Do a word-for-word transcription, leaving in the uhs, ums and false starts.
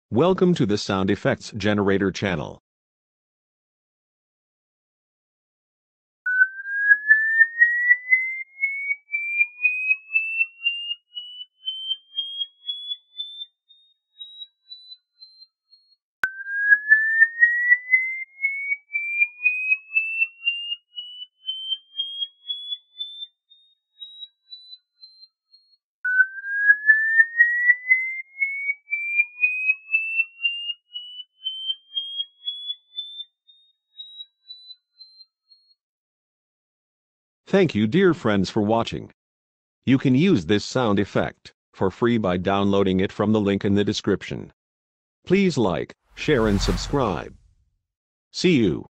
Welcome to the Sound Effects Generator channel. Thank you, dear friends, for watching. You can use this sound effect for free by downloading it from the link in the description. Please like, share and subscribe. See you.